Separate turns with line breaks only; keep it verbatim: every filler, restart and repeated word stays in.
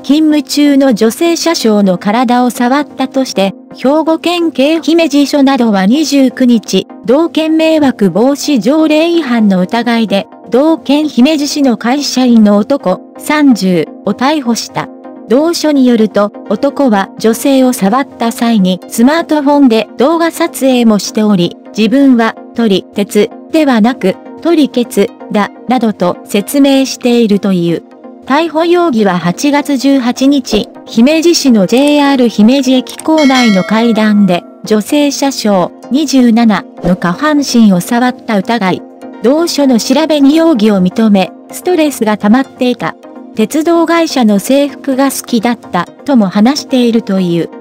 勤務中の女性車掌の体を触ったとして、兵庫県警姫路署などはにじゅうくにち、同県迷惑防止条例違反の疑いで、同県姫路市の会社員の男さんじゅうを逮捕した。同署によると、男は女性を触った際にスマートフォンで動画撮影もしており、自分は撮り鉄ではなく撮りケツだ、などと説明しているという。逮捕容疑ははちがつじゅうはちにち、姫路市の ジェイアール 姫路駅構内の階段で、女性車掌にじゅうななの下半身を触った疑い。同署の調べに容疑を認め、ストレスが溜まっていた。鉄道会社の制服が好きだった、とも話しているという。